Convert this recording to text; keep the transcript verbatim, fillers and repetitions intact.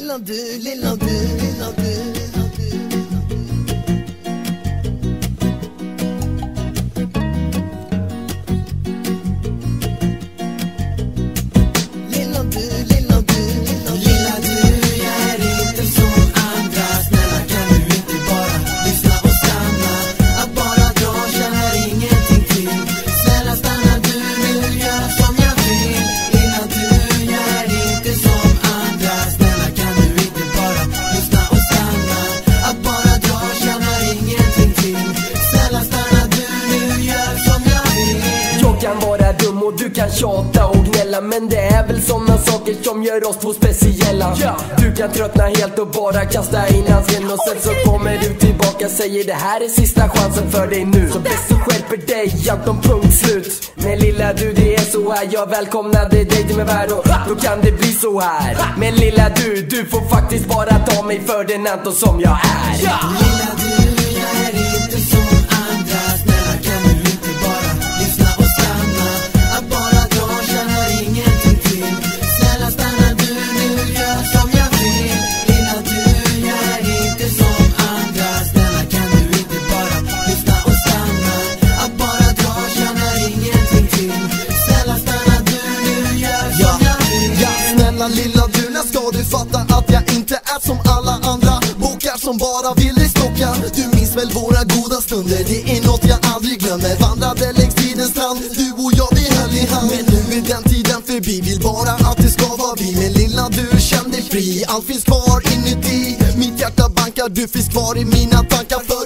Lilla du, lilla du, lilla du. Du kan tjata och gnälla, men det är väl såna saker som gör oss två speciella. yeah. Du kan tröttna helt och bara kasta in handsken, och sen så kommer du tillbaka och säger det här är sista chansen för dig nu. Så bäst så skärper dig, Anton, punkt slut. Men lilla du, det är så här, jag välkomnade dig till min värld, och då kan det bli så här. Men lilla du, du får faktiskt bara ta mig för den Anton som jag är. yeah. Lilla du, jag är inte som andra. Snälla kan du inte bara lyssna och stanna. Att bara dra känner ingenting till. Snälla stanna du nu, gör som jag vill. Lilla du, jag är inte som andra. Snälla kan du inte bara lyssna och stanna. Att bara dra känner ingenting till. Snälla stanna du nu, gör som jag vill. Ja, snälla lilla du, när ska du fatta att jag inte är som alla andra bokar som bara vill dig stocka. Du minns väl våra goda stunder, det är något jag aldrig glömmer. Vandrade längs tidens strand, du och jag vi höll i hand. Men nu är den tiden förbi, vill bara att det ska vara vi. Men lilla du, känn dig fri, allt finns kvar inuti. Mitt hjärta bankar, du finns kvar i mina tankar för